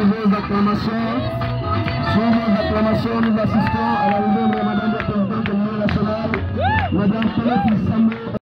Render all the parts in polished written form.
vos acclamations, nous assistons à l'arrivée de Madame la Présidente de l'Union nationale, Madame Paulette Sambo.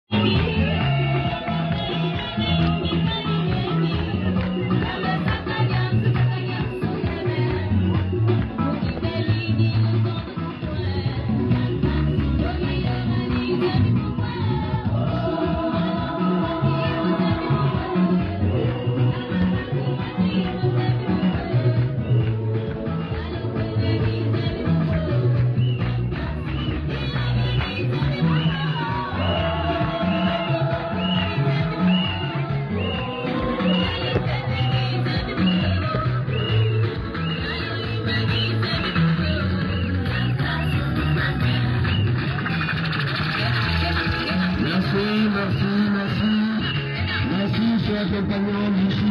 Merci, chers compagnons d'ici.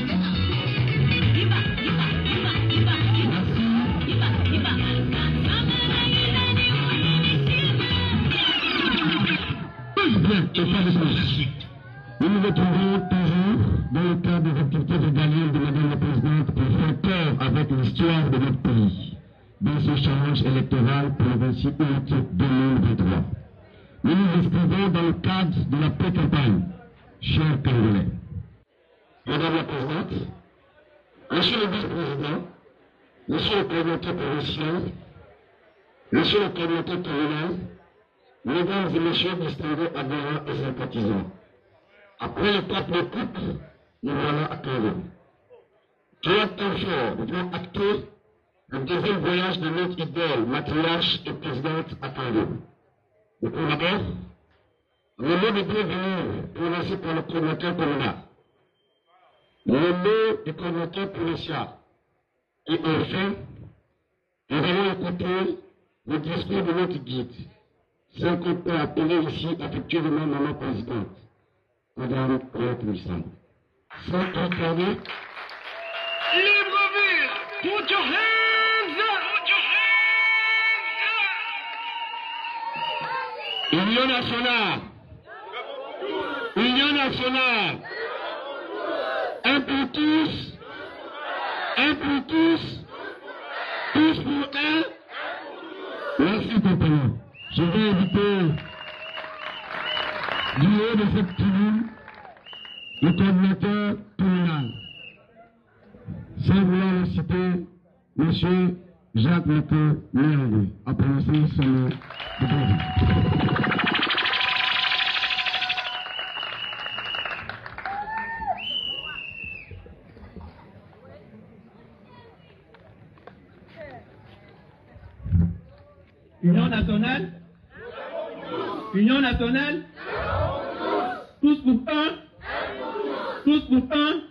Nous nous retrouvons toujours dans le cadre des activités régaliennes de Madame la Présidente pour faire peur avec l'histoire de notre pays dans ce challenge électoral pour le 26 août 2023. Nous nous inscrivons dans le cadre de la pré-campagne, chers Congolais. Madame la Présidente, Monsieur le Vice-président, Monsieur le coordinateur provincial, Monsieur le coordinateur communal, Mesdames et Messieurs distingués adhérents et sympathisants, après l'étape de coupe, nous voilà à Congo. Trois temps forts devront acter le deuxième voyage de notre idole, matriarche et présidente à Congo. Le tout d'abord, le mot de bienvenue prononcé par le coordinateur communal, le mot du coordinateur provincial, et enfin, nous allons écouter le discours de notre guide, sans qu'on peut appeler ici affectueusement Maman Présidente, Madame Paulette Sambo. Sans entraîner. Libreville, put your hands up! Union nationale. Union nationale. Un pour tous. Un pour tous. Tous pour un. Merci, compagnons. Je vais inviter du haut de cette tribune le coordinateur communal. Sans vouloir le citer, M. Jacques Leco Léandre, à prononcer son nom de bonjour. Union nationale. Union nationale. Tous pour un. Tous pour un.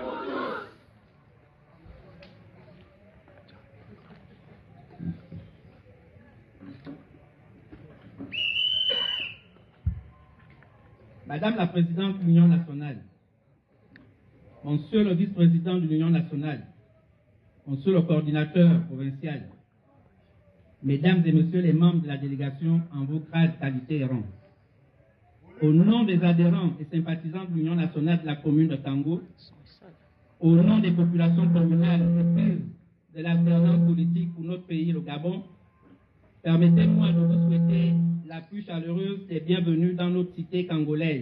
Madame la Présidente de l'Union nationale, Monsieur le Vice-président de l'Union nationale, Monsieur le coordinateur provincial, Mesdames et Messieurs les membres de la délégation en vos grades, qualités et rangs, au nom des adhérents et sympathisants de l'Union nationale de la commune de Tango, au nom des populations communales et de l'alternance politique pour notre pays, le Gabon, permettez-moi de vous souhaiter la plus chaleureuse des bienvenues dans notre cité congolaise.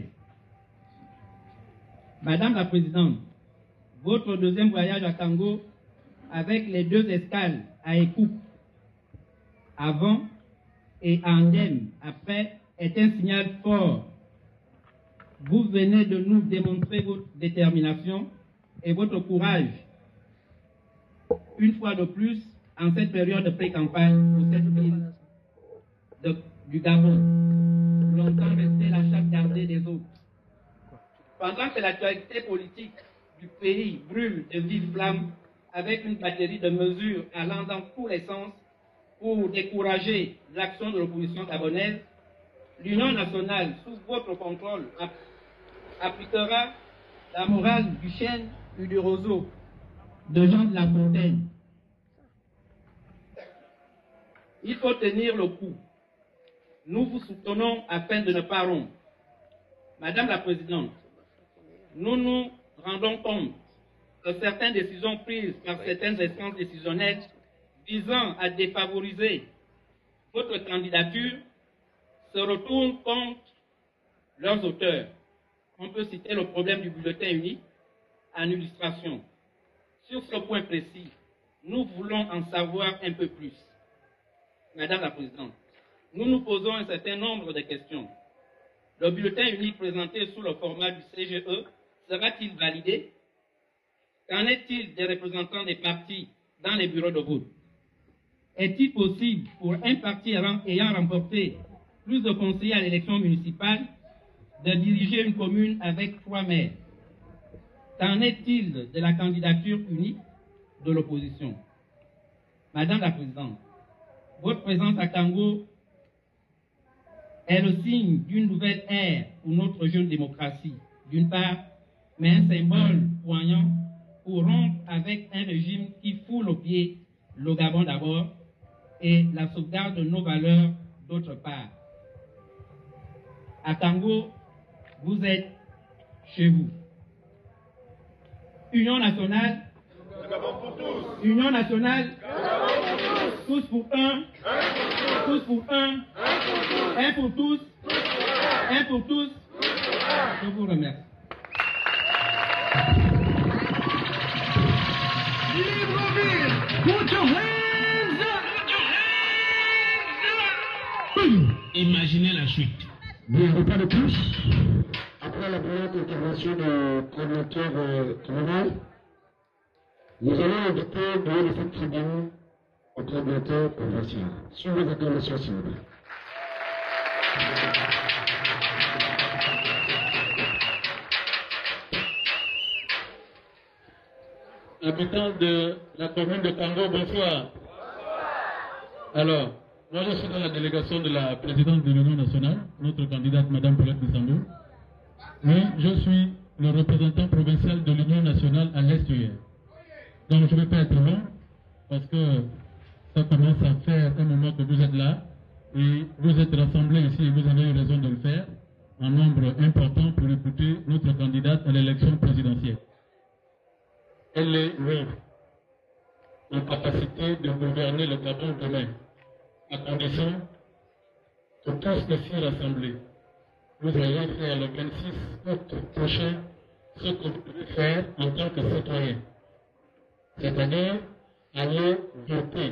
Madame la Présidente, votre deuxième voyage à Tango, avec les 2 escales à Écouk, avant et à Andem, après, est un signal fort. Vous venez de nous démontrer votre détermination et votre courage, une fois de plus, en cette période de pré-campagne pour cette ville du Gabon, longtemps restée la chape gardée des autres. Pendant que l'actualité politique du pays brûle de vives flammes, avec une batterie de mesures allant dans tous les sens pour décourager l'action de l'opposition gabonaise, l'Union nationale, sous votre contrôle, appliquera la morale du chêne et du roseau de Jean de La Fontaine. Il faut tenir le coup. Nous vous soutenons afin de ne pas rompre. Madame la Présidente, nous nous rendons compte que certaines décisions prises par certaines instances décisionnelles visant à défavoriser votre candidature se retournent contre leurs auteurs. On peut citer le problème du bulletin unique en illustration. Sur ce point précis, nous voulons en savoir un peu plus. Madame la Présidente, nous nous posons un certain nombre de questions. Le bulletin unique présenté sous le format du CGE sera-t-il validé? Qu'en est-il des représentants des partis dans les bureaux de vote? Est-il possible pour un parti ayant remporté plus de conseillers à l'élection municipale de diriger une commune avec 3 maires? Qu'en est-il de la candidature unique de l'opposition? Madame la Présidente, votre présence à Kango est le signe d'une nouvelle ère pour notre jeune démocratie, d'une part, mais un symbole poignant pour rompre avec un régime qui foule aux pieds le Gabon d'abord et la sauvegarde de nos valeurs d'autre part. À Kango, vous êtes chez vous. Union nationale, Union nationale, tous pour un, tous pour un pour tous, un pour tous. Je vous remercie. Libreville, put your hands up! Put your hands up! Imaginez la chute. Bien, repas de tous. Après la brillante intervention du coordinateur communal, nous allons inviter de haut de cette tribune au coordinateur provincial. Sur les acclamations, s'il vous plaît. Habitants de la commune de Kango, bonsoir. Alors, moi je suis dans la délégation de la présidente de l'Union nationale, notre candidate Madame Paulette Bissambou. Mais je suis le représentant provincial de l'Union nationale à l'Est-Hier. Donc je ne vais pas être long, parce que ça commence à faire un moment que vous êtes là, et vous êtes rassemblés ici, et vous avez eu raison de le faire, en nombre important pour écouter notre candidate à l'élection présidentielle. Elle est, oui, en capacité de gouverner le Gabon demain, à condition que tous ici rassemblés, vous ayez faire le 26 août prochain ce que vous devez faire en tant que citoyen. C'est-à-dire, aller voter.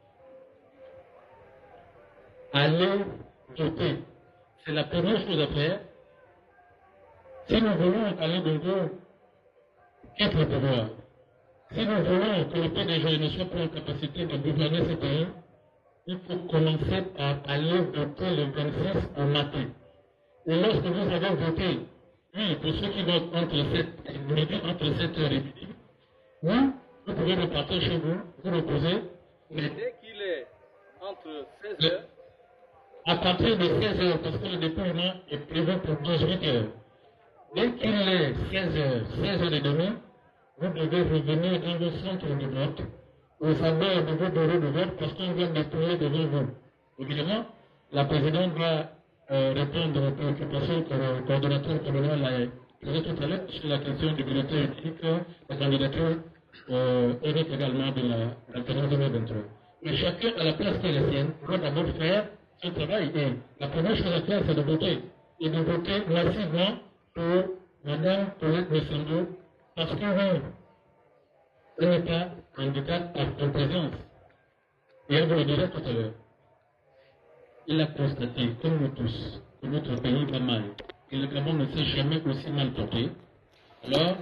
Aller voter. C'est la première chose à faire. Si nous voulons aller Bongo être au pouvoir, si nous voulons que le PDG ne soit pas en capacité de gouverner ce pays, il faut commencer par aller voter le 26 au matin. Et lorsque vous avez voté, oui, pour ceux qui votent entre 7 h et midi, oui, vous pouvez repartir chez vous, vous reposer, mais dès qu'il est entre 16 h, à partir de 16 h, parce que le déploiement est prévu pour 18 h, dès qu'il est 16 h, 16 h et demie, vous devez revenir dans vos centres de vote, au savoir de vos bureaux de vote, parce qu'on vient déployer devant vous. Évidemment, la présidente va répondre aux préoccupations que le coordonnateur communal a posées tout à l'heure sur la question du bulletin unique, la candidature unique également de la période 2023. Mais chacun, à la place qui est la sienne, doit d'abord faire son travail. Et la première chose à faire, c'est de voter. Et de voter massivement pour Mme Paulette Bissambou, parce que oui, elle n'est pas candidate par complaisance. Et elle vous le dira tout à l'heure. Il a constaté, comme nous tous, que notre pays va mal. Et le Gabon ne s'est jamais aussi mal porté. Alors,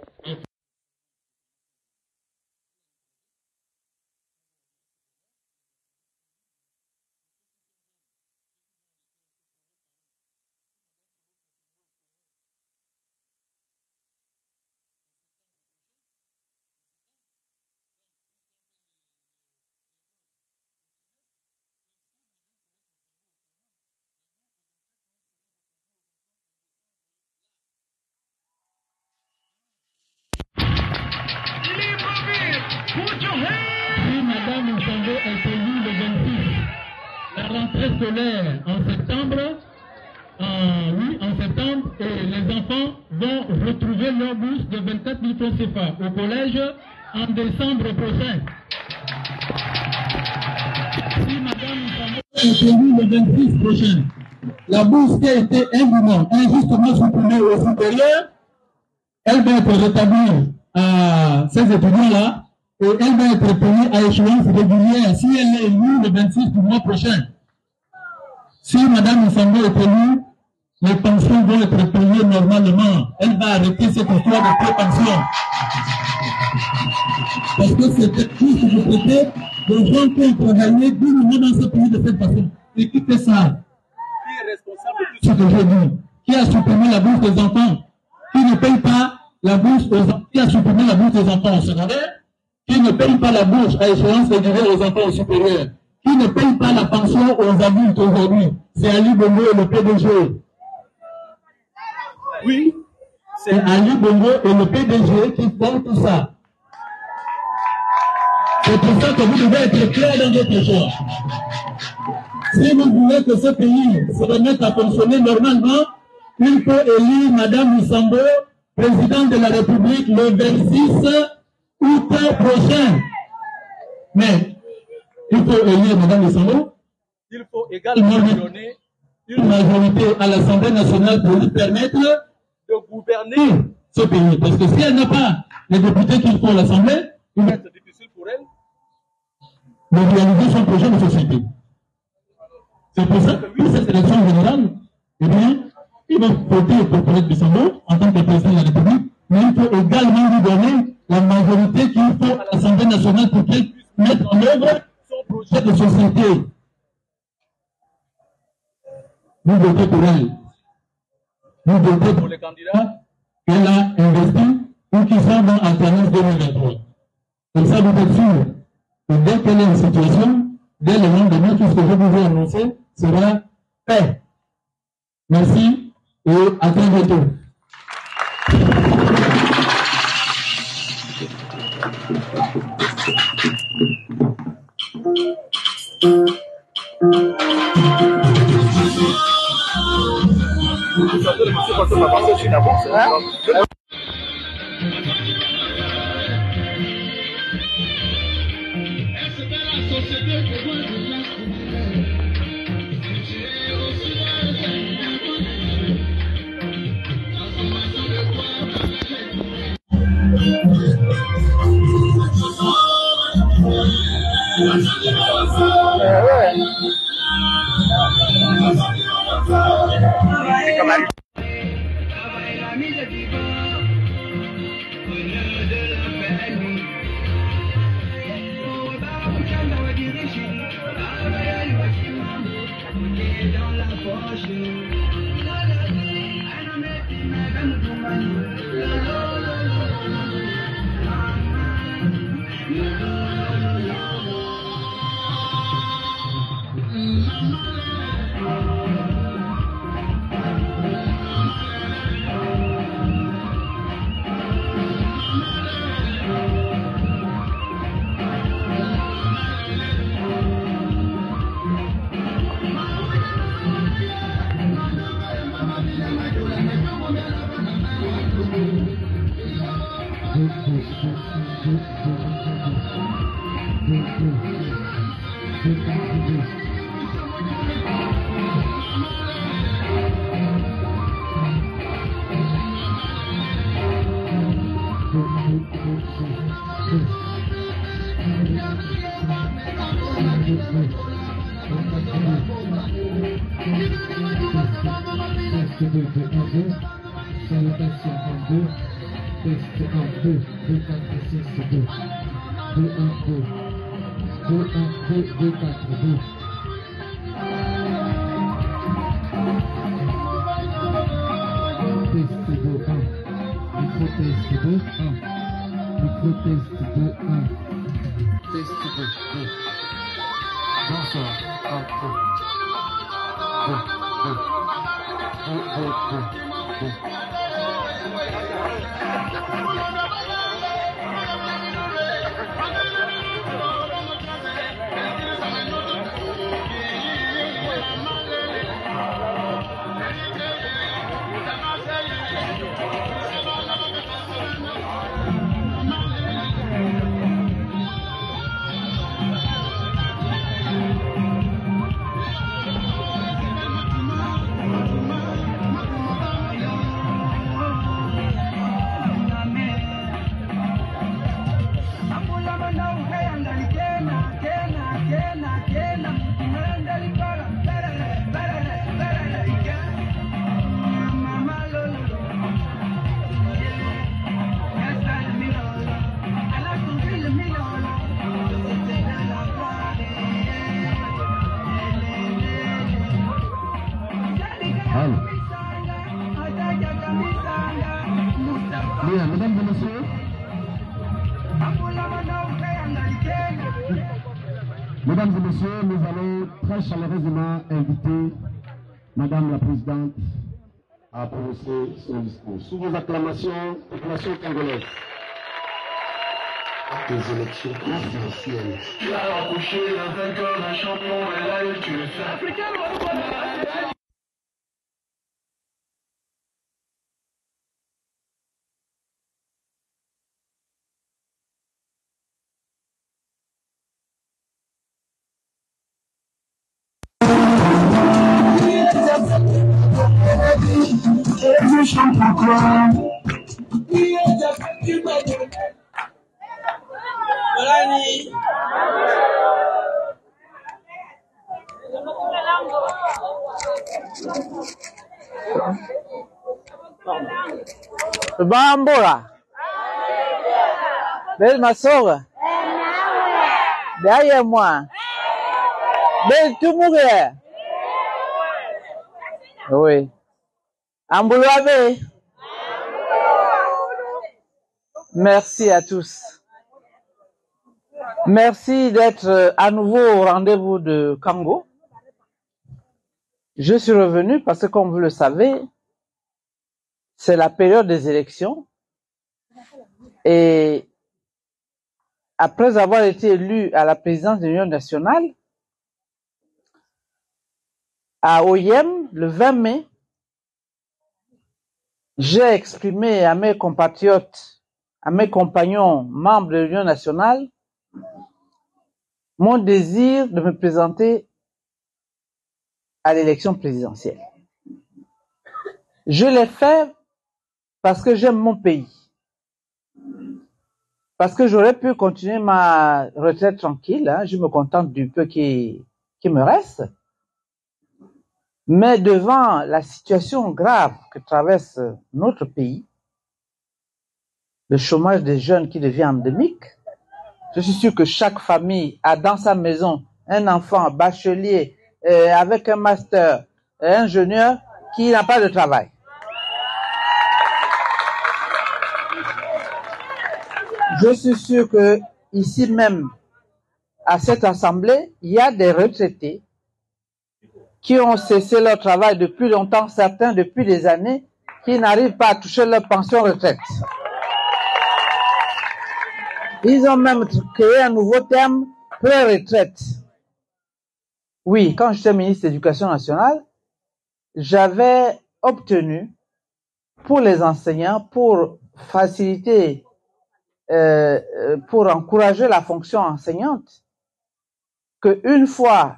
si Madame Bissambou est élue le 26, la rentrée scolaire en septembre, oui, en septembre, et les enfants vont retrouver leur bourse de 24 000 francs CFA au collège en décembre prochain. Si madame est élue le 26 prochain, la bourse qui a été injustement supprimée au supérieur, elle va être rétablie à ces étudiants-là et elle va être payée à échéance régulière si elle est élue le 26 du mois prochain. Si madame Nsamba est élue, les pensions vont être payées normalement. Elle va arrêter cette histoire de pré-pension. Parce que c'était tout ce que c'était des gens qui ont travaillé dignement dans ce pays de cette façon. Et qui fait ça? Qui est responsable de tout ce que je dis? Qui a supprimé la bourse des enfants? Qui ne paye pas la bourse aux enfants? Qui a supprimé la bourse des enfants au secondaire? Qui ne paye pas la bourse à échéance régulière aux enfants au supérieur? Qui ne paye pas la pension aux adultes aujourd'hui? C'est Ali Bongo et le PDG. Oui, c'est Ali Bongo et le PDG qui font tout ça. C'est pour ça que vous devez être clair dans votre choix. Si vous voulez que ce pays se remette à fonctionner normalement, il faut élire Madame Nsamba, présidente de la République, le 26 août prochain. Mais il faut élire Madame Nsamba. Il faut également donner une majorité à l'Assemblée nationale pour lui permettre de gouverner ce pays. Parce que si elle n'a pas les députés qu'il faut à l'Assemblée, il va être difficile pour elle de réaliser son projet de société. C'est pour ça que pour cette élection générale, eh bien, il va voter pour Colette Bissongo en tant que président de la République, mais il faut également lui donner la majorité qu'il faut à l'Assemblée nationale pour qu'elle puisse mettre en œuvre son projet de société. Vous votez pour elle. Vous votez pour les candidats qu'elle a investis ou qui sont dans Alternance 2023. Comme ça, vous êtes sûr que dès qu'elle est en situation, dès le lendemain, tout ce que je vous ai annoncé sera fait. Merci et à très bientôt. Mesdames et messieurs, nous allons très chaleureusement inviter Madame la Présidente à prononcer son discours. Sous vos acclamations, population congolaise. Des élections présidentielles. Tu as accouché le vainqueur, le champion, et là, tu le fais africain. Bambora. Bel Masoga. Derrière moi. Bel Tumouria. Oui. Amboulouabe. Merci à tous. Merci d'être à nouveau au rendez-vous de Kango. Je suis revenu parce que, comme vous le savez, c'est la période des élections. Et après avoir été élu à la présidence de l'Union nationale, à Oyem, le 20 mai, j'ai exprimé à mes compatriotes, à mes compagnons membres de l'Union nationale, mon désir de me présenter à l'élection présidentielle. Je l'ai fait parce que j'aime mon pays. Parce que j'aurais pu continuer ma retraite tranquille, hein, je me contente du peu qui me reste. Mais devant la situation grave que traverse notre pays, le chômage des jeunes qui devient endémique, je suis sûr que chaque famille a dans sa maison un enfant bachelier avec un master, ingénieur qui n'a pas de travail. Je suis sûr que ici même, à cette assemblée, il y a des retraités qui ont cessé leur travail depuis longtemps, certains depuis des années, qui n'arrivent pas à toucher leur pension retraite. Ils ont même créé un nouveau terme, pré-retraite. Oui, quand j'étais ministre de l'Éducation nationale, j'avais obtenu pour les enseignants, pour faciliter, pour encourager la fonction enseignante, qu'une fois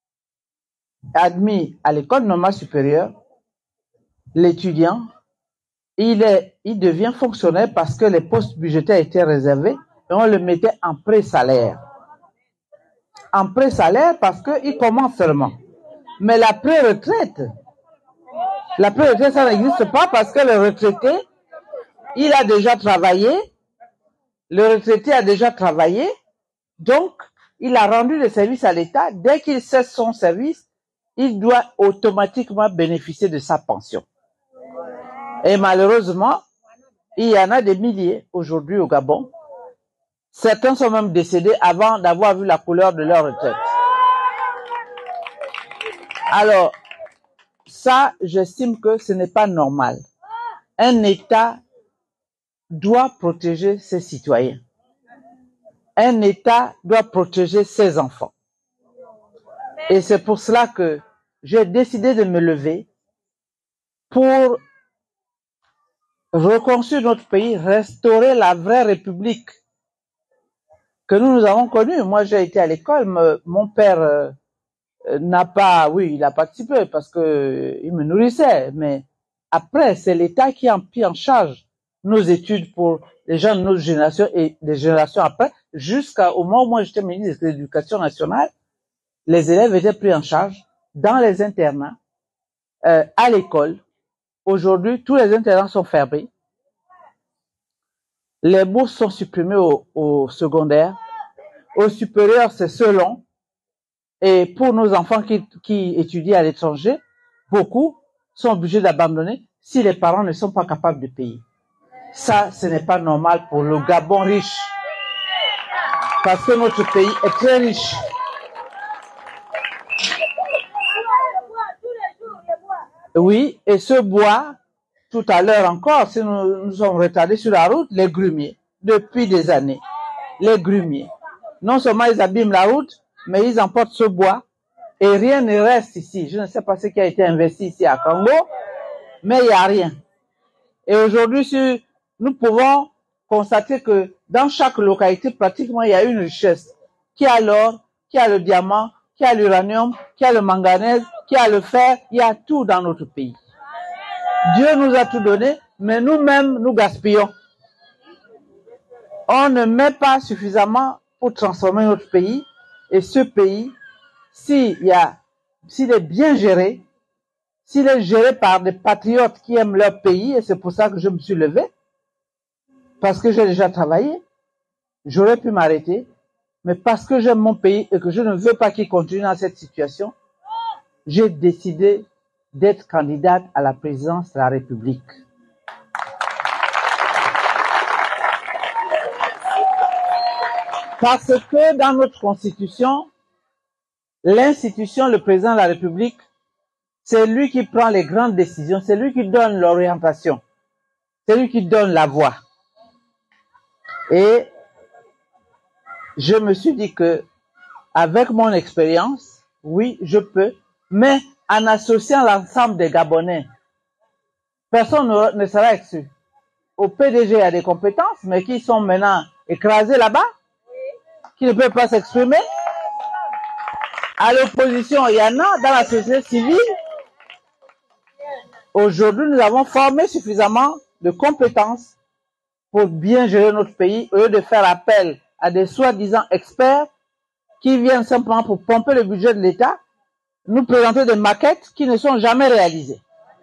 admis à l'école normale supérieure, l'étudiant, il devient fonctionnaire parce que les postes budgétaires étaient réservés et on le mettait en pré-salaire. En pré-salaire parce qu'il commence seulement. Mais la pré-retraite, ça n'existe pas parce que le retraité, il a déjà travaillé, le retraité a déjà travaillé, donc il a rendu le service à l'État. Dès qu'il cesse son service, il doit automatiquement bénéficier de sa pension. Et malheureusement, il y en a des milliers aujourd'hui au Gabon. Certains sont même décédés avant d'avoir vu la couleur de leur retraite. Alors, ça, j'estime que ce n'est pas normal. Un État doit protéger ses citoyens. Un État doit protéger ses enfants. Et c'est pour cela que j'ai décidé de me lever pour reconstruire notre pays, restaurer la vraie République que nous avons connue. Moi, j'ai été à l'école, mon père n'a pas, oui, il a participé parce que il me nourrissait, mais après, c'est l'État qui a pris en charge nos études pour les gens de notre génération et les générations après, jusqu'au moment où moi j'étais ministre de l'Éducation nationale, les élèves étaient pris en charge dans les internats, à l'école. Aujourd'hui, tous les internats sont fermés. Les bourses sont supprimées au secondaire. Au supérieur, c'est selon. Et pour nos enfants qui étudient à l'étranger, beaucoup sont obligés d'abandonner si les parents ne sont pas capables de payer. Ça, ce n'est pas normal pour le Gabon riche. Parce que notre pays est très riche. Oui, et ce bois, tout à l'heure encore, si nous sommes retardés sur la route, les grumiers, depuis des années, les grumiers. Non seulement ils abîment la route, mais ils emportent ce bois et rien ne reste ici. Je ne sais pas ce qui a été investi ici à Congo, mais il n'y a rien. Et aujourd'hui, nous pouvons constater que dans chaque localité, pratiquement, il y a une richesse. Qui a l'or, qui a le diamant, qui a l'uranium, qui a le manganèse, qui a le fer, il y a tout dans notre pays. Dieu nous a tout donné, mais nous-mêmes, nous gaspillons. On ne met pas suffisamment pour transformer notre pays. Et ce pays, s'il est bien géré, s'il est géré par des patriotes qui aiment leur pays, et c'est pour ça que je me suis levé, parce que j'ai déjà travaillé, j'aurais pu m'arrêter, mais parce que j'aime mon pays et que je ne veux pas qu'il continue dans cette situation, j'ai décidé d'être candidate à la présidence de la République. Parce que dans notre constitution, l'institution, le président de la République, c'est lui qui prend les grandes décisions, c'est lui qui donne l'orientation, c'est lui qui donne la voie. Et je me suis dit que, avec mon expérience, oui, je peux, mais en associant l'ensemble des Gabonais, personne ne sera exclu. Au PDG, il y a des compétences, mais qui sont maintenant écrasées là-bas, qui ne peuvent pas s'exprimer. À l'opposition, il y en a dans la société civile. Aujourd'hui, nous avons formé suffisamment de compétences pour bien gérer notre pays, au lieu de faire appel à des soi-disant experts qui viennent simplement pour pomper le budget de l'État, nous présenter des maquettes qui ne sont jamais réalisées.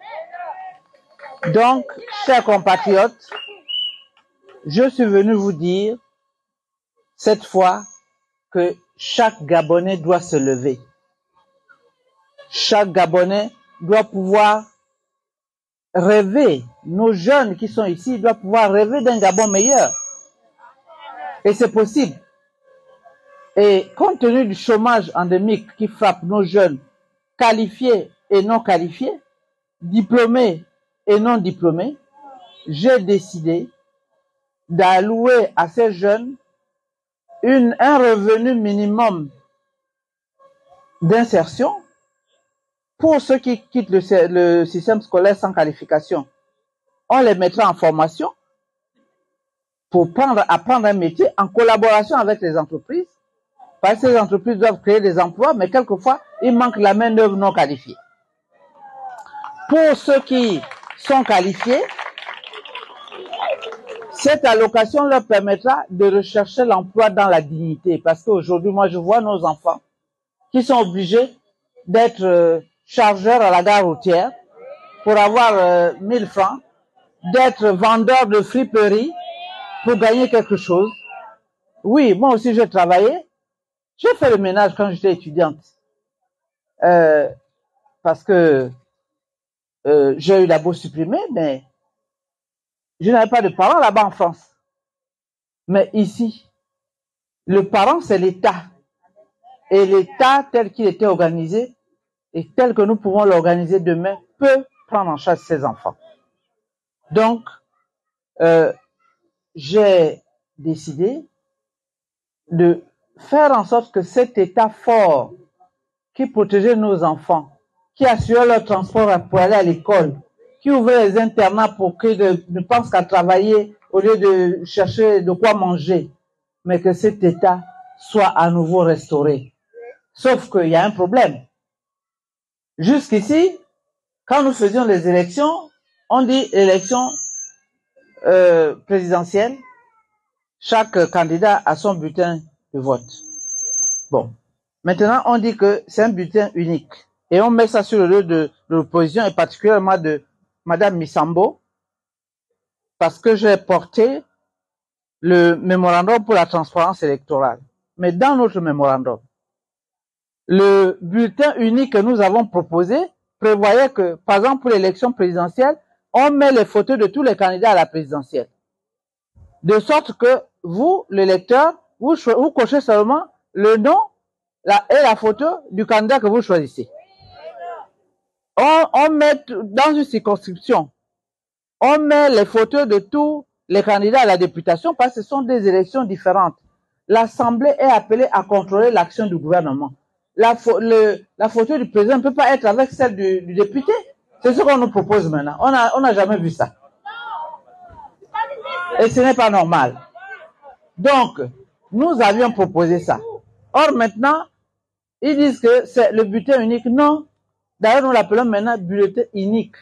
Donc, chers compatriotes, je suis venu vous dire cette fois que chaque Gabonais doit se lever. Chaque Gabonais doit pouvoir rêver. Nos jeunes qui sont ici doivent pouvoir rêver d'un Gabon meilleur. Et c'est possible. Et compte tenu du chômage endémique qui frappe nos jeunes, qualifiés et non qualifiés, diplômés et non diplômés, j'ai décidé d'allouer à ces jeunes un revenu minimum d'insertion pour ceux qui quittent le système scolaire sans qualification. On les mettra en formation pour apprendre un métier en collaboration avec les entreprises, parce que les entreprises doivent créer des emplois, mais quelquefois, il manque la main-d'œuvre non qualifiée. Pour ceux qui sont qualifiés, cette allocation leur permettra de rechercher l'emploi dans la dignité, parce qu'aujourd'hui, moi, je vois nos enfants qui sont obligés d'être chargeurs à la gare routière pour avoir 1000 francs, d'être vendeurs de friperie pour gagner quelque chose. Oui, moi aussi, j'ai travaillé. J'ai fait le ménage quand j'étais étudiante. Parce que j'ai eu la bourse supprimée, mais je n'avais pas de parents là-bas en France. Mais ici, le parent, c'est l'État. Et l'État, tel qu'il était organisé, et tel que nous pouvons l'organiser demain, peut prendre en charge ses enfants. Donc, j'ai décidé de faire en sorte que cet État fort qui protégeait nos enfants, qui assurait leur transport pour aller à l'école, qui ouvrait les internats pour qu'ils ne pensent qu'à travailler au lieu de chercher de quoi manger, mais que cet État soit à nouveau restauré. Sauf qu'il y a un problème. Jusqu'ici, quand nous faisions les élections, on dit élection présidentielle, chaque candidat a son bulletin de vote. Bon. Maintenant, on dit que c'est un bulletin unique. Et on met ça sur le dos de l'opposition, et particulièrement de Madame Missambo, parce que j'ai porté le mémorandum pour la transparence électorale. Mais dans notre mémorandum, le bulletin unique que nous avons proposé prévoyait que, par exemple, pour l'élection présidentielle, on met les photos de tous les candidats à la présidentielle. De sorte que vous, l'électeur, vous cochez seulement le nom et la photo du candidat que vous choisissez. On met dans une circonscription, on met les photos de tous les candidats à la députation parce que ce sont des élections différentes. L'Assemblée est appelée à contrôler l'action du gouvernement. La photo du président ne peut pas être avec celle du député. C'est ce qu'on nous propose maintenant. On n'a jamais vu ça. Et ce n'est pas normal. Donc, nous avions proposé ça. Or, maintenant, ils disent que c'est le bulletin unique. Non. D'ailleurs, nous l'appelons maintenant bulletin unique.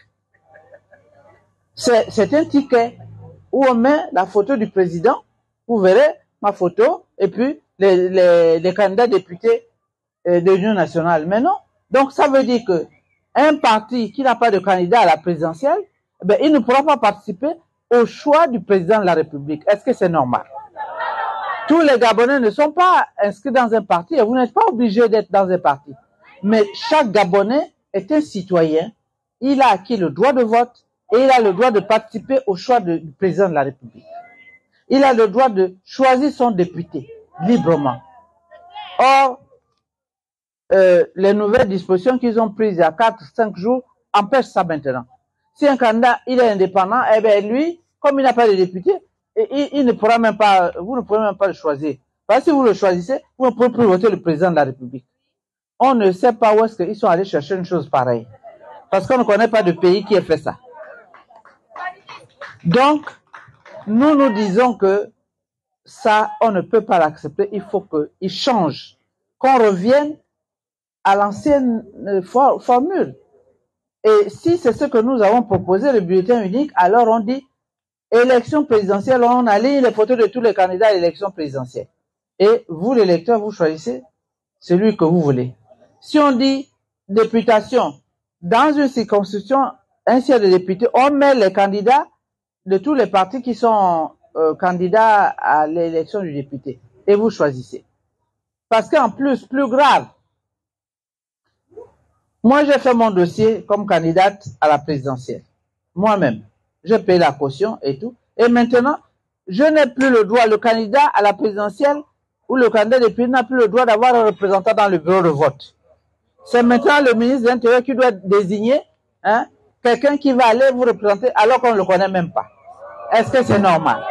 C'est un ticket où on met la photo du président. Vous verrez ma photo et puis les candidats députés de l'Union nationale. Mais non. Donc, ça veut dire que un parti qui n'a pas de candidat à la présidentielle, ben, il ne pourra pas participer au choix du président de la République. Est-ce que c'est normal? Tous les Gabonais ne sont pas inscrits dans un parti et vous n'êtes pas obligé d'être dans un parti. Mais chaque Gabonais est un citoyen. Il a acquis le droit de vote et il a le droit de participer au choix du président de la République. Il a le droit de choisir son député librement. Or, les nouvelles dispositions qu'ils ont prises il y a 4-5 jours empêchent ça maintenant. Si un candidat il est indépendant, eh bien lui, comme il n'a pas de député, il ne pourra même pas, vous ne pourrez même pas le choisir. Parce que si vous le choisissez, vous ne pouvez plus voter le président de la République. On ne sait pas où est-ce qu'ils sont allés chercher une chose pareille. Parce qu'on ne connaît pas de pays qui ait fait ça. Donc, nous disons que ça, on ne peut pas l'accepter. Il faut qu'il change. Qu'on revienne à l'ancienne formule. Et si c'est ce que nous avons proposé, le bulletin unique, alors on dit élection présidentielle, on aligne les photos de tous les candidats à l'élection présidentielle. Et vous, l'électeur, vous choisissez celui que vous voulez. Si on dit députation, dans une circonscription, un siège de député, on met les candidats de tous les partis qui sont candidats à l'élection du député. Et vous choisissez. Parce qu'en plus grave, moi j'ai fait mon dossier comme candidate à la présidentielle. Moi-même. J'ai payé la caution et tout. Et maintenant, je n'ai plus le droit, le candidat à la présidentielle ou le candidat député n'a plus le droit d'avoir un représentant dans le bureau de vote. C'est maintenant le ministre de l'Intérieur qui doit désigner quelqu'un qui va aller vous représenter alors qu'on ne le connaît même pas. Est-ce que c'est normal?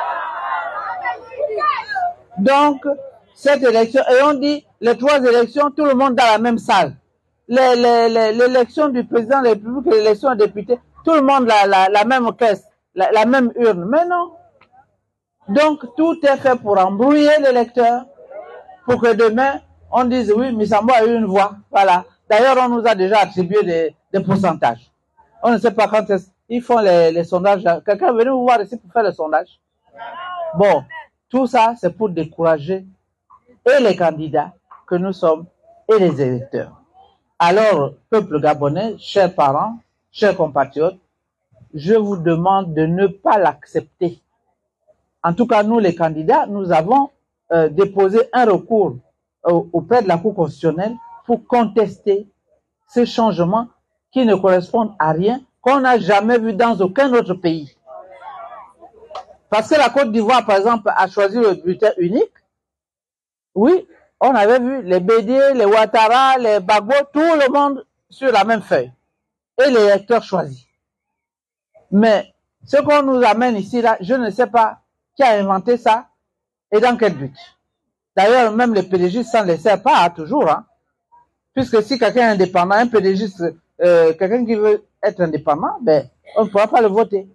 Donc, cette élection, et on dit les 3 élections, tout le monde dans la même salle. L'élection du président de la République et l'élection des députés, tout le monde la même caisse, la même urne. Mais non. Donc, tout est fait pour embrouiller l'électeur, pour que demain, on dise oui, Missambo a eu une voix. Voilà. D'ailleurs, on nous a déjà attribué des pourcentages. On ne sait pas quand ils font les sondages. Quelqu'un est venu vous voir ici pour faire le sondage. Bon, tout ça, c'est pour décourager et les candidats que nous sommes et les électeurs. Alors, peuple gabonais, chers parents, chers compatriotes, je vous demande de ne pas l'accepter. En tout cas, nous, les candidats, nous avons déposé un recours auprès de la Cour constitutionnelle pour contester ces changements qui ne correspondent à rien, qu'on n'a jamais vu dans aucun autre pays. Parce que la Côte d'Ivoire, par exemple, a choisi le bulletin unique. Oui, on avait vu les Bédier, les Ouattara, les Gbagbo, tout le monde sur la même feuille. Et l'électeur choisit. Mais ce qu'on nous amène ici, là, je ne sais pas qui a inventé ça et dans quel but. D'ailleurs, même les pédégistes s'en laissent pas toujours. Hein. Puisque si quelqu'un est indépendant, un pédégiste, quelqu'un qui veut être indépendant, ben, on ne pourra pas le voter.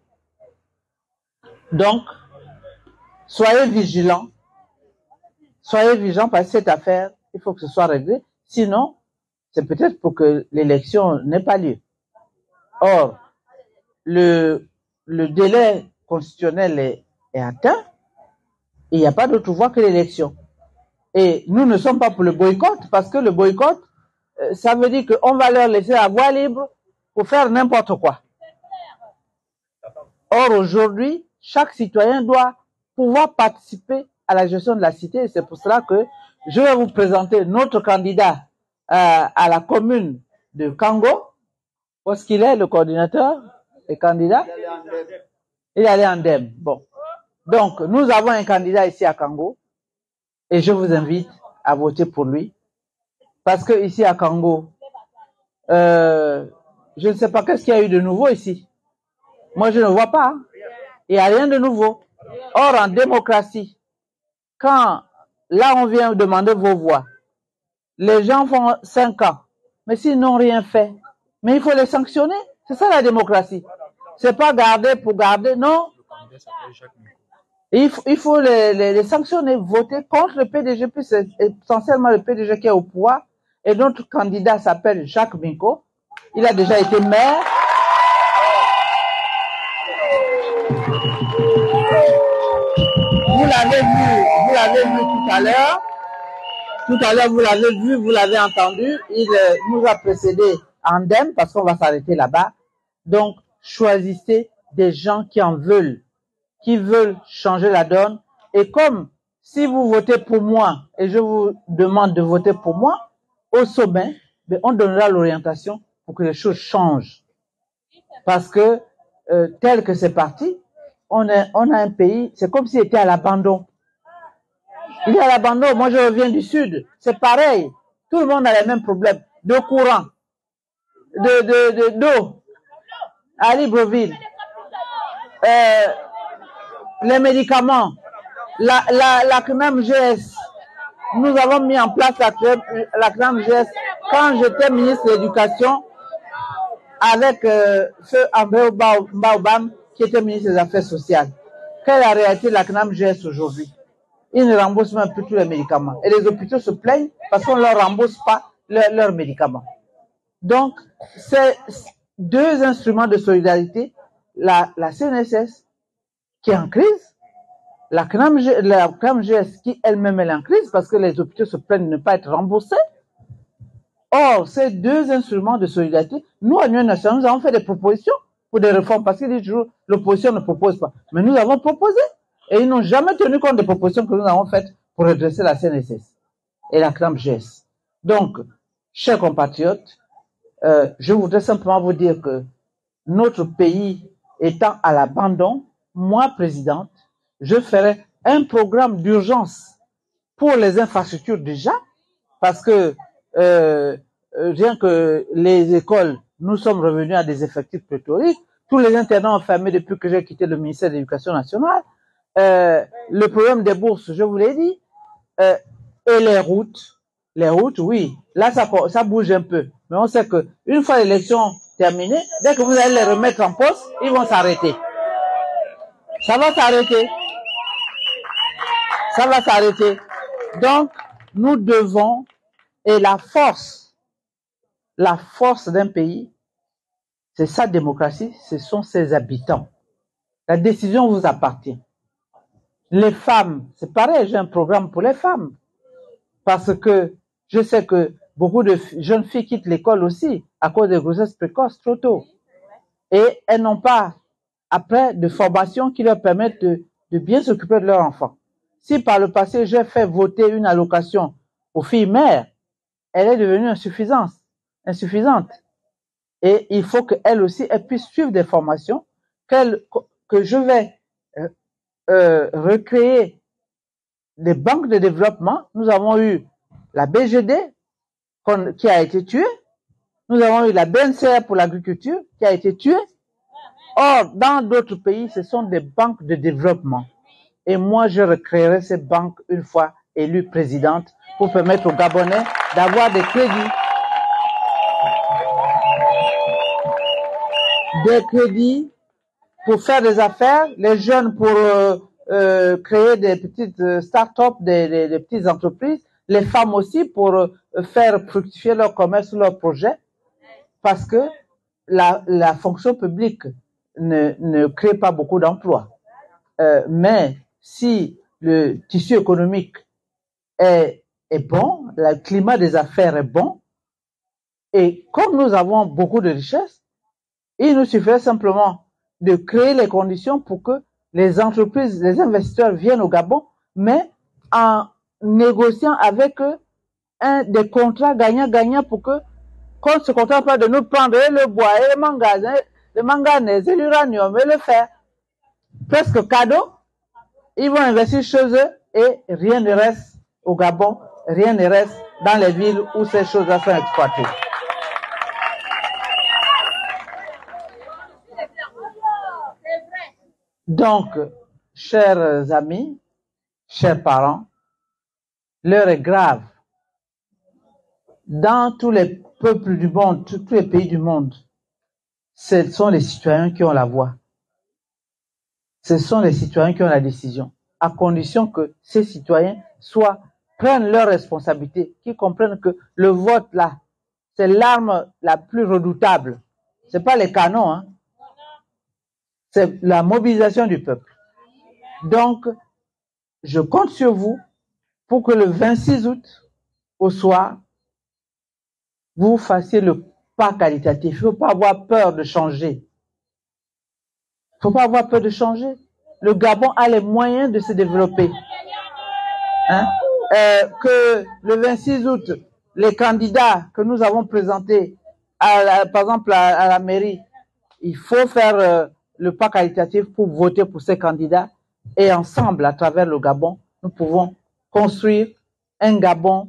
Donc, soyez vigilants. Soyez vigilants parce que cette affaire, il faut que ce soit réglé. Sinon, c'est peut-être pour que l'élection n'ait pas lieu. Or, le délai constitutionnel est atteint. Il n'y a pas d'autre voie que l'élection. Et nous ne sommes pas pour le boycott parce que le boycott, ça veut dire qu'on va leur laisser la voie libre pour faire n'importe quoi. Or, aujourd'hui, chaque citoyen doit pouvoir participer à la gestion de la cité. Et c'est pour cela que je vais vous présenter notre candidat à la commune de Kango. Où est-ce qu'il est, le coordinateur des candidats? Il est allé en DEM. Bon. Donc, nous avons un candidat ici à Kango. Et je vous invite à voter pour lui. Parce que ici à Kango, je ne sais pas qu'est-ce qu'il y a eu de nouveau ici. Moi, je ne vois pas. Hein. Il n'y a rien de nouveau. Or, en démocratie, quand là, on vient demander vos voix, les gens font 5 ans, mais s'ils n'ont rien fait, mais il faut les sanctionner. C'est ça la démocratie. C'est pas garder pour garder, non. Il faut les sanctionner, voter contre le PDG, puis c'est essentiellement le PDG qui est au pouvoir. Et notre candidat s'appelle Jacques Minko. Il a déjà été maire. Vous l'avez vu tout à l'heure. Tout à l'heure, vous l'avez vu, vous l'avez entendu. Il nous a précédé en DEM parce qu'on va s'arrêter là-bas. Donc, choisissez des gens qui en veulent, qui veulent changer la donne. Et comme si vous votez pour moi, et je vous demande de voter pour moi, au sommet, on donnera l'orientation pour que les choses changent. Parce que, tel que c'est parti, on a un pays, c'est comme s'il était à l'abandon. Il est à l'abandon, moi je reviens du sud, c'est pareil. Tout le monde a les mêmes problèmes de courant, d'eau, à Libreville, les médicaments, la CNAM-GS. Nous avons mis en place la CNAM-GS quand j'étais ministre de l'Éducation avec Feu André Baobam qui était ministre des Affaires sociales. Quelle est la réalité de la CNAM-GS aujourd'hui? Ils ne remboursent même plus tous les médicaments. Et les hôpitaux se plaignent parce qu'on ne leur rembourse pas leurs médicaments. Donc, c'est deux instruments de solidarité. La CNSS qui est en crise, la CNAM-GS qui elle-même est en crise parce que les hôpitaux se plaignent de ne pas être remboursés. Or, ces deux instruments de solidarité, nous, à l'Union nationale, nous avons fait des propositions pour des réformes parce qu'il dit toujours l'opposition ne propose pas. Mais nous avons proposé. Et ils n'ont jamais tenu compte des propositions que nous avons faites pour redresser la CNSS et la CNAM-GS. Donc, chers compatriotes, je voudrais simplement vous dire que notre pays étant à l'abandon, moi, présidente, je ferai un programme d'urgence pour les infrastructures déjà, parce que rien que les écoles, nous sommes revenus à des effectifs pléthoriques, tous les internats ont fermé depuis que j'ai quitté le ministère de l'Éducation nationale. Le problème des bourses, je vous l'ai dit, et les routes, oui, là ça bouge un peu, mais on sait que une fois l'élection terminée, dès que vous allez les remettre en poste, ils vont s'arrêter. Ça va s'arrêter. Ça va s'arrêter. Donc, nous devons, et la force d'un pays, c'est sa démocratie, ce sont ses habitants. La décision vous appartient. Les femmes, c'est pareil, j'ai un programme pour les femmes. Parce que je sais que beaucoup de jeunes filles quittent l'école aussi à cause des grossesses précoces trop tôt. Et elles n'ont pas, après, de formation qui leur permettent de bien s'occuper de leurs enfants. Si par le passé, j'ai fait voter une allocation aux filles mères, elle est devenue insuffisante. Et il faut qu'elles aussi, elles puissent suivre des formations que je vais recréer des banques de développement. Nous avons eu la BGD qui a été tuée. Nous avons eu la BNCR pour l'agriculture qui a été tuée. Or, dans d'autres pays, ce sont des banques de développement. Et moi, je recréerai ces banques une fois élue présidente pour permettre aux Gabonais d'avoir des crédits. Des crédits pour faire des affaires, les jeunes pour créer des petites start-up, des petites entreprises, les femmes aussi pour faire fructifier leur commerce, leurs projets, parce que la fonction publique ne crée pas beaucoup d'emplois. Mais si le tissu économique est bon, le climat des affaires est bon, et comme nous avons beaucoup de richesses, il nous suffirait simplement de créer les conditions pour que les entreprises, les investisseurs viennent au Gabon, mais en négociant avec eux des contrats gagnant-gagnant pour que, qu'on ne se contente pas de nous prendre le bois et le manganèse et l'uranium et le fer, presque cadeau, ils vont investir chez eux et rien ne reste au Gabon, rien ne reste dans les villes où ces choses-là sont exploitées. Donc, chers amis, chers parents, l'heure est grave. Dans tous les peuples du monde, tous les pays du monde, ce sont les citoyens qui ont la voix. Ce sont les citoyens qui ont la décision, à condition que ces citoyens prennent leurs responsabilités, qu'ils comprennent que le vote là, c'est l'arme la plus redoutable. C'est pas les canons, hein. C'est la mobilisation du peuple. Donc, je compte sur vous pour que le 26 août, au soir, vous fassiez le pas qualitatif. Il ne faut pas avoir peur de changer. Il ne faut pas avoir peur de changer. Le Gabon a les moyens de se développer. Hein? Que le 26 août, les candidats que nous avons présentés, par exemple à la mairie, il faut faire le pas qualitatif pour voter pour ces candidats. Et ensemble, à travers le Gabon, nous pouvons construire un Gabon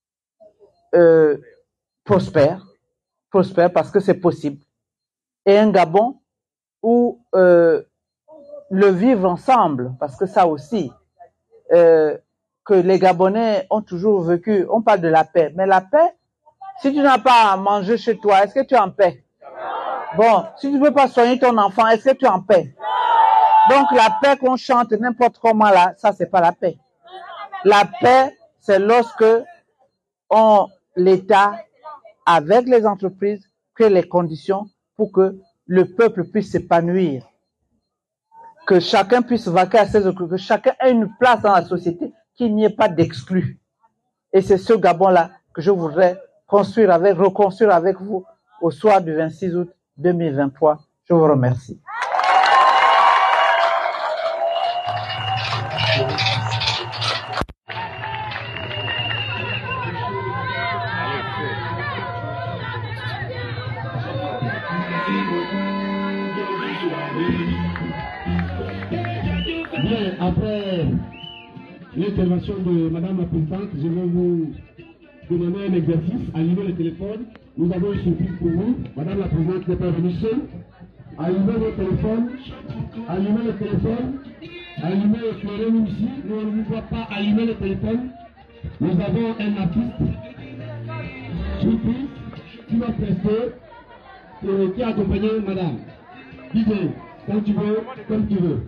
prospère parce que c'est possible. Et un Gabon où le vivre ensemble, parce que ça aussi, que les Gabonais ont toujours vécu, on parle de la paix. Mais la paix, si tu n'as pas à manger chez toi, est-ce que tu es en paix? Bon, si tu ne peux pas soigner ton enfant, est-ce que tu es en paix? Donc la paix qu'on chante n'importe comment là, ça c'est pas la paix. La paix, c'est lorsque l'État, avec les entreprises, crée les conditions pour que le peuple puisse s'épanouir, que chacun puisse vaquer à ses occupations, que chacun ait une place dans la société, qu'il n'y ait pas d'exclus. Et c'est ce Gabon-là que je voudrais reconstruire avec vous au soir du 26 août 2023. Je vous remercie. Bien, après l'intervention de Madame la Présidente, je vais vous demander un exercice. Allumez le téléphone. Nous avons une surprise pour vous. Madame la Présidente n'est pas venue seule. Allumez le téléphone. Allumez le téléphone. Allumez, éclairez-nous ici. Nous, on ne voit pas allumer le téléphone. Nous avons un artiste surprise qui va prester, qui a accompagné Madame. Disez, quand tu veux, comme tu veux.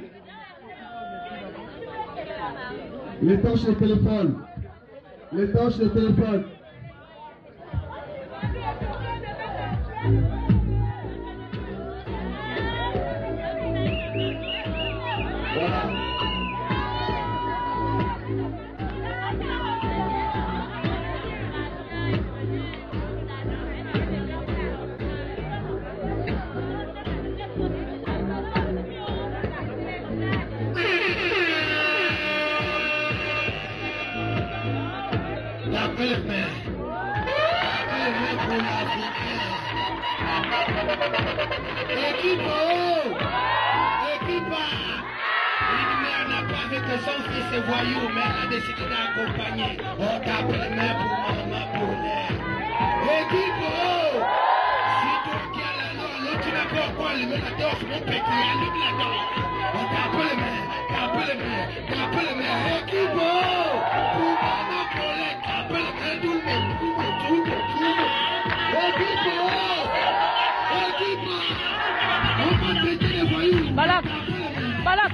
Les torches le téléphone. Les torches le téléphone. Voilà. Ces voyous, mais elle a décidé d'accompagner. On tape les mains pour maman Paulet. Équipe, si toi qui as la loi, l'autre tu n'as pas encore allumé la torche, mon petit, allume la torche. On tape les mains, tape les mains, tape les mains. Équipe, pour maman Paulet, tape les mains, tout le monde, tout le monde. Équipe, on va traiter les voyous. Balak, Balak.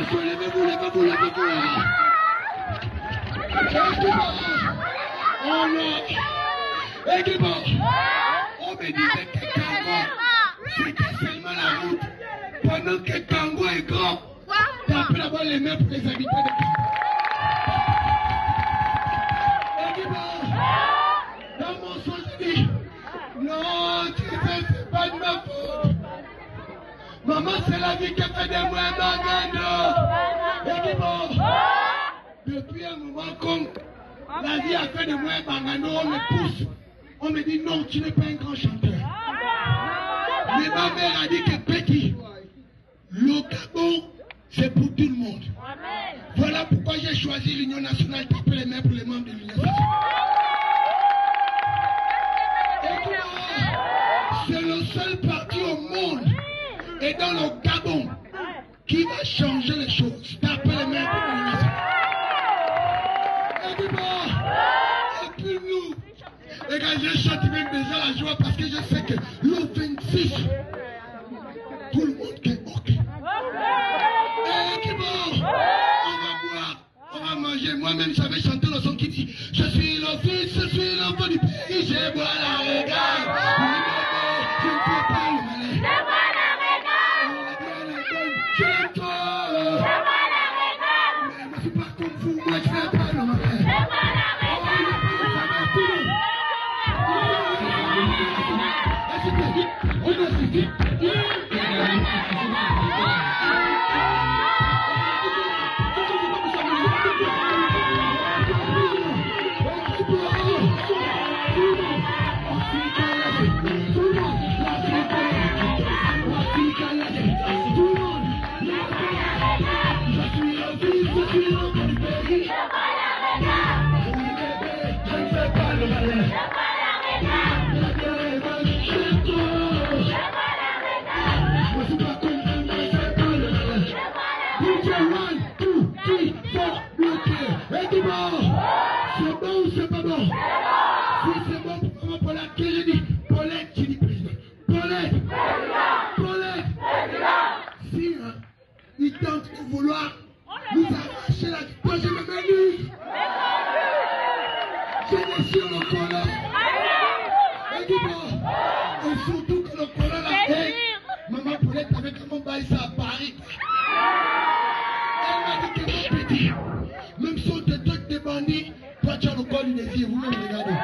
Attention, levez-vous, levez-vous, levez-vous. Oh non. Équipement. On me disait que Kango, c'était seulement la route. Pendant que Kango est grand, tapez d'abord les mains pour les habitants de Kango. Équipement. Dans mon sens, je dis, non, tu sais, c'est pas de ma faute. Maman, c'est la vie qui fait de moi un bagano. Équipement. Depuis un moment comme la vie a fait de moi un bagano, on me pousse. On me dit non, tu n'es pas un grand chanteur. Mais ma mère a dit que petit, le Gabon, c'est pour tout le monde. Voilà pourquoi j'ai choisi l'Union nationale. Tapez les mains pour les membres de l'Union nationale. C'est le seul parti au monde et dans le Gabon qui va changer les choses. Tapez les mains pour l'Union nationale. Et puis nous, les gars, je chante même déjà la joie parce que je sais que le 26, tout le monde est OK. Et qui bon, on va boire, on va manger. Moi-même, j'avais chanté le son qui dit je suis le fils, je suis l'enfant du pays, je bois la regarde. Je ne fais pas le malin. Je bois la regarde. J'aime toi. Je bois la regarde. Mais moi, je suis pas comme vous, moi, je ne fais pas le malin. Je bois la c'est bon ou c'est pas bon? Si c'est bon pour maman Paulette, que je dis Paulette, tu dis président. Paulette, Paulette, si ils tentent de vouloir nous arracher la victoire, je me mets nu. Je vais sur le colon. Et surtout que le colon la haine. Maman Paulette avait comment bailler ça à Paris. Elle m'a dit que mon petit, même si on te donne des bandits, toi tu as le col d'une vie, vous-même regardez.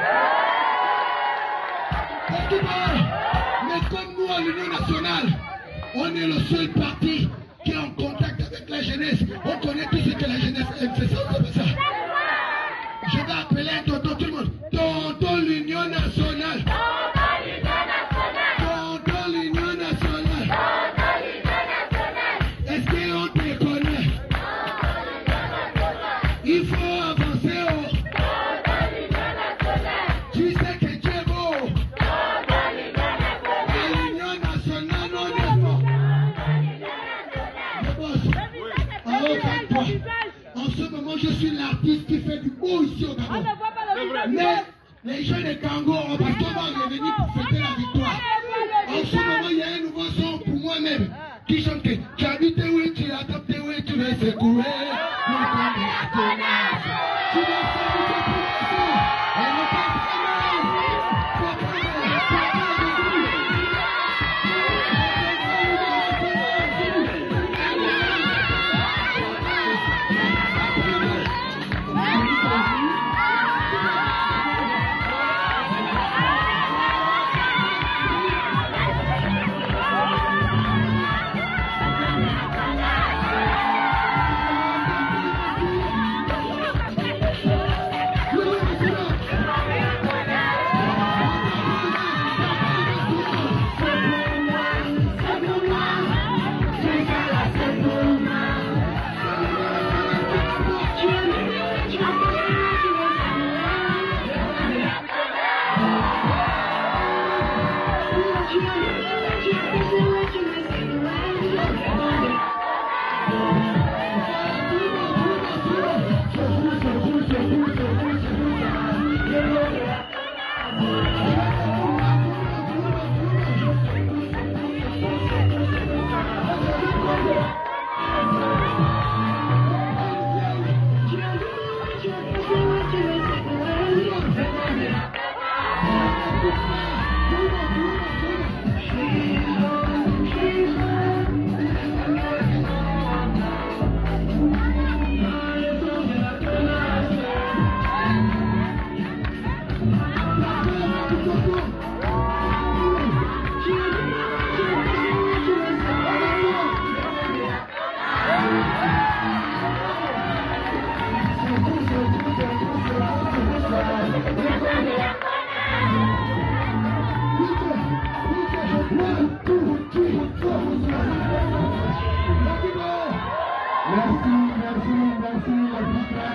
Mais comme nous à l'Union nationale, on est le seul parti qui est en contact avec la jeunesse. On connaît tout ce que la jeunesse aime, c'est ça, c'est ça. Je vais appeler un tonton tout le monde. Tonton l'Union nationale. Tonton l'Union nationale. Est-ce qu'on te connaît? Il faut avancer. Tu sais que tu es beau. L'Union nationale, non, n'est-ce pas? En ce moment, je suis l'artiste qui fait du beau ici au Gabon. Mais les jeunes de Kango, parce qu'on va revenir pour fêter la victoire. En ce moment, il y a un nouveau son pour moi-même qui chante que tu habites où tu adoptes où tu veux secouer. Tu dois faire du population. Elle n'est pas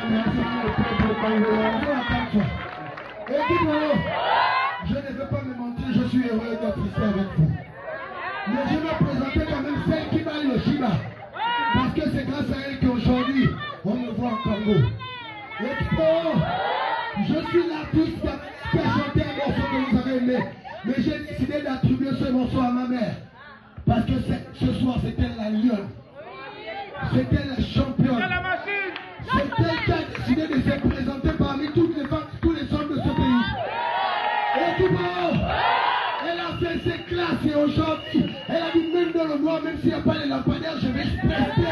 Je ne veux pas me mentir, je suis heureux d'être ici avec vous. Mais je vais présenter quand même celle qui balle le Shiba. Parce que c'est grâce à elle qu'aujourd'hui, on me voit en Congo. Je suis l'artiste qui a chanté un morceau que vous avez aimé. Mais j'ai décidé d'attribuer ce morceau à ma mère. Parce que ce soir, c'était la lionne. C'était la championne. C'est elle qui a décidé de se présenter parmi toutes les femmes, tous les hommes de ce pays. Et tout bon, elle a fait ses classes et aujourd'hui, elle a dit même dans le noir, même s'il n'y a pas les lampadaires, je vais rester